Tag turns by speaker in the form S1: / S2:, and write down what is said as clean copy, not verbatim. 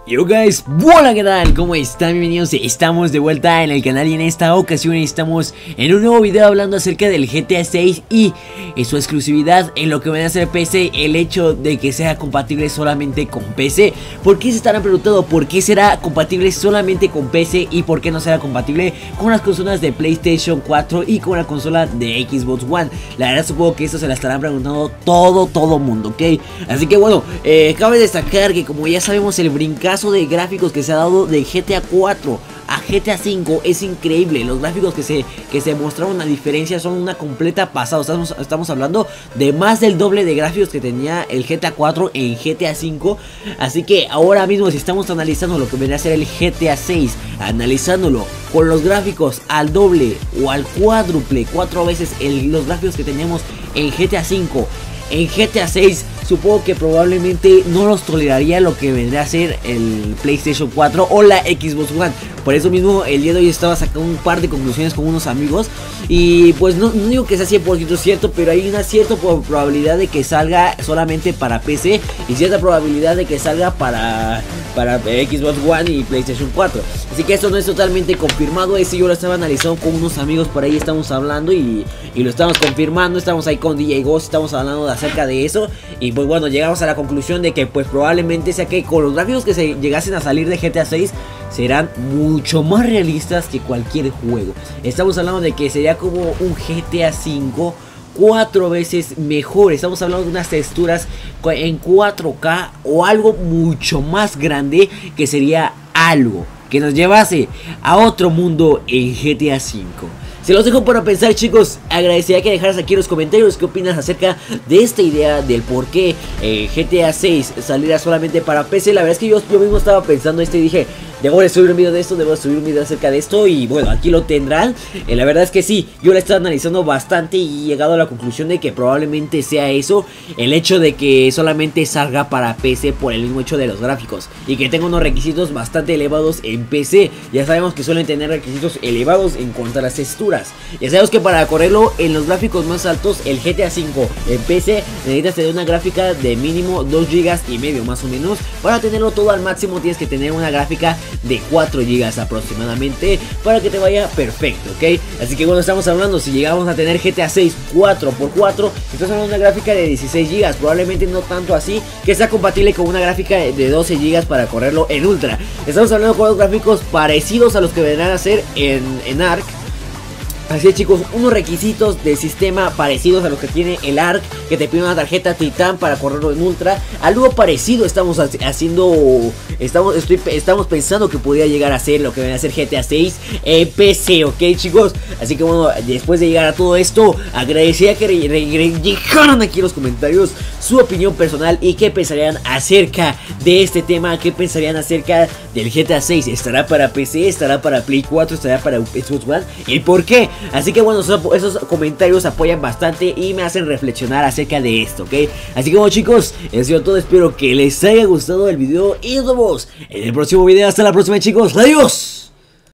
S1: Yo guys, hola, ¿qué tal? ¿Cómo están? Bienvenidos, estamos de vuelta en el canal y en esta ocasión estamos en un nuevo video hablando acerca del GTA 6 y su exclusividad en lo que viene a ser PC, el hecho de que sea compatible solamente con PC. ¿Por qué se estarán preguntando por qué será compatible solamente con PC y por qué no será compatible con las consolas de PlayStation 4 y con la consola de Xbox One? La verdad supongo que esto se la estarán preguntando todo mundo, ¿ok? Así que bueno, cabe destacar que como ya sabemos el brincazo de gráficos que se ha dado de GTA 4 a GTA 5 es increíble. Los gráficos que se mostraron, a diferencia, son una completa pasada. Estamos hablando de más del doble de gráficos que tenía el GTA 4 en GTA 5. Así que ahora mismo, si estamos analizando lo que vendría a ser el GTA 6, analizándolo con los gráficos al doble o al cuádruple, 4 veces los gráficos que teníamos en GTA 5, en GTA 6, supongo que probablemente no los toleraría lo que vendría a ser el PlayStation 4 o la Xbox One. Por eso mismo el día de hoy estaba sacando un par de conclusiones con unos amigos. Y pues no digo que sea 100% cierto, pero hay una cierta probabilidad de que salga solamente para PC y cierta probabilidad de que salga para Xbox One y PlayStation 4. Así que esto no es totalmente confirmado. Ese yo lo estaba analizando con unos amigos, por ahí estamos hablando y lo estamos confirmando. Estamos ahí con DJ Ghost, estamos hablando acerca de eso. Y pues bueno, llegamos a la conclusión de que pues probablemente sea que con los gráficos que se llegasen a salir de GTA 6 serán mucho más realistas que cualquier juego. Estamos hablando de que sería como un GTA 5 4 veces mejor. Estamos hablando de unas texturas en 4K o algo mucho más grande, que sería algo que nos llevase a otro mundo en GTA 5. Se los dejo para pensar, chicos. Agradecería que dejaras aquí en los comentarios qué opinas acerca de esta idea del por qué GTA 6 saliera solamente para PC. La verdad es que yo mismo estaba pensando esto y dije, debo de subir un video de esto, debo de subir un video acerca de esto. Y bueno, aquí lo tendrán. La verdad es que sí, yo lo he estado analizando bastante y he llegado a la conclusión de que probablemente sea eso, el hecho de que solamente salga para PC por el mismo hecho de los gráficos y que tenga unos requisitos bastante elevados en PC. Ya sabemos que suelen tener requisitos elevados en cuanto a las texturas. Ya sabemos que para correrlo en los gráficos más altos, el GTA 5 en PC necesitas tener una gráfica de mínimo 2 GB y medio más o menos. Para tenerlo todo al máximo tienes que tener una gráfica de 4 GB aproximadamente para que te vaya perfecto, ¿ok? Así que bueno, estamos hablando, si llegamos a tener GTA 6 4x4, estamos hablando de una gráfica de 16 GB, probablemente no tanto así, que sea compatible con una gráfica de 12 GB para correrlo en Ultra. Estamos hablando con los gráficos parecidos a los que vendrán a ser en ARC. Así es, chicos, unos requisitos de sistema parecidos a los que tiene el ARC, que te pide una tarjeta Titan para correrlo en Ultra. Algo parecido estamos haciendo, estamos pensando que podría llegar a ser lo que viene a ser GTA 6 en PC, ok, chicos. Así que bueno, después de llegar a todo esto, agradecería que dejaran aquí en los comentarios su opinión personal y qué pensarían acerca de este tema, qué pensarían acerca del GTA 6. ¿Estará para PC? ¿Estará para Play 4? ¿Estará para Xbox One? ¿Y por qué? Así que bueno, esos comentarios apoyan bastante y me hacen reflexionar acerca de esto, ¿ok? Así que bueno, chicos, eso ha sido todo. Espero que les haya gustado el video y nos vemos en el próximo video. Hasta la próxima, chicos. ¡Adiós!